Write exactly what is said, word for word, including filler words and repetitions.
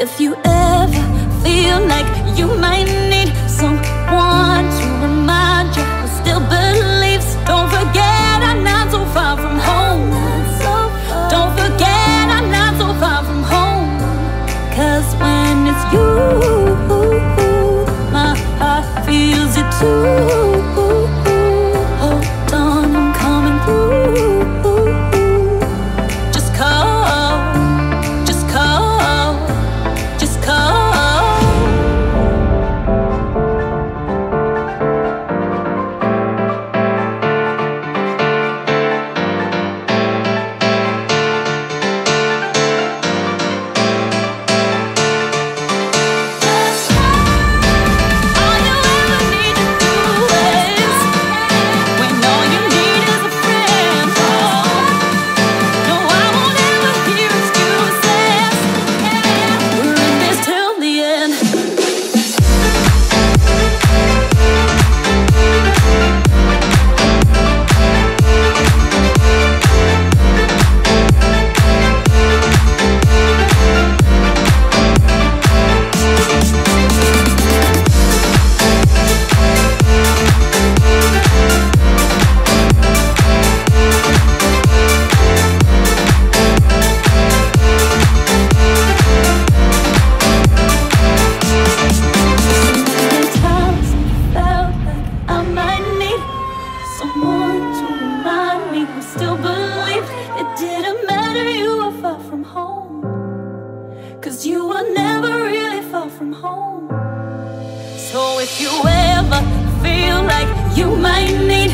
if you ever feel like you might need someone to remind you who still believes, don't forget I'm not so far from home. Don't forget I'm not so far from home. Cause when it's you, my heart feels it too. Hold on, I'm coming through. Just call, just call, just call. So if you ever feel like you might need